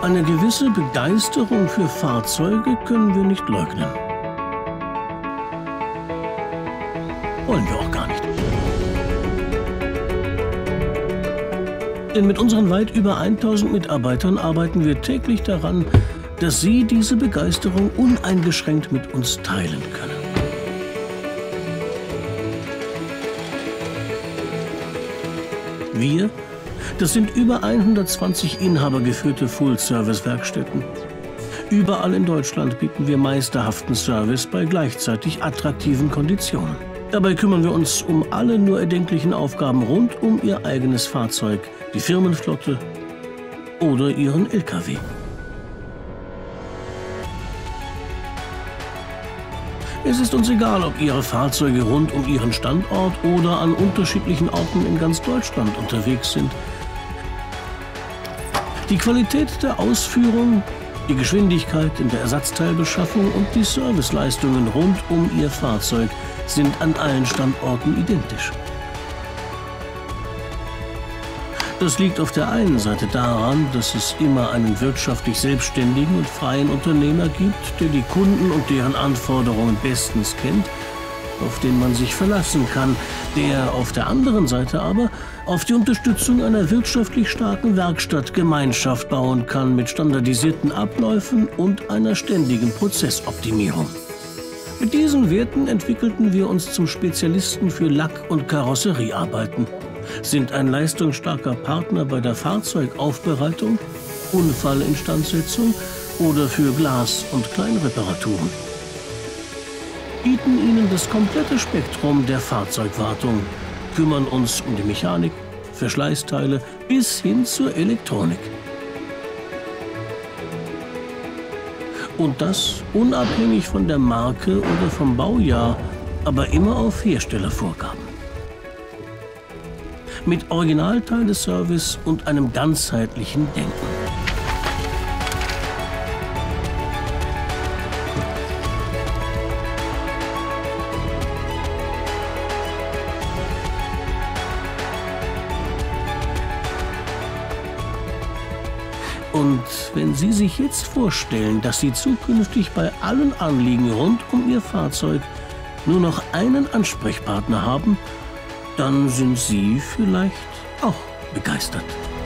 Eine gewisse Begeisterung für Fahrzeuge können wir nicht leugnen. Wollen wir auch gar nicht. Denn mit unseren weit über 1000 Mitarbeitern arbeiten wir täglich daran, dass Sie diese Begeisterung uneingeschränkt mit uns teilen können. Wir, das sind über 120 inhabergeführte Full-Service-Werkstätten. Überall in Deutschland bieten wir meisterhaften Service bei gleichzeitig attraktiven Konditionen. Dabei kümmern wir uns um alle nur erdenklichen Aufgaben rund um Ihr eigenes Fahrzeug, die Firmenflotte oder Ihren LKW. Es ist uns egal, ob Ihre Fahrzeuge rund um Ihren Standort oder an unterschiedlichen Orten in ganz Deutschland unterwegs sind. Die Qualität der Ausführung, die Geschwindigkeit in der Ersatzteilbeschaffung und die Serviceleistungen rund um Ihr Fahrzeug sind an allen Standorten identisch. Das liegt auf der einen Seite daran, dass es immer einen wirtschaftlich selbstständigen und freien Unternehmer gibt, der die Kunden und deren Anforderungen bestens kennt, auf den man sich verlassen kann, der auf der anderen Seite aber auf die Unterstützung einer wirtschaftlich starken Werkstattgemeinschaft bauen kann mit standardisierten Abläufen und einer ständigen Prozessoptimierung. Mit diesen Werten entwickelten wir uns zum Spezialisten für Lack- und Karosseriearbeiten, sind ein leistungsstarker Partner bei der Fahrzeugaufbereitung, Unfallinstandsetzung oder für Glas- und Kleinreparaturen. Bieten Ihnen das komplette Spektrum der Fahrzeugwartung, kümmern uns um die Mechanik, Verschleißteile bis hin zur Elektronik. Und das unabhängig von der Marke oder vom Baujahr, aber immer auf Herstellervorgaben. Mit Originalteile-Service und einem ganzheitlichen Denken. Und wenn Sie sich jetzt vorstellen, dass Sie zukünftig bei allen Anliegen rund um Ihr Fahrzeug nur noch einen Ansprechpartner haben, dann sind Sie vielleicht auch begeistert.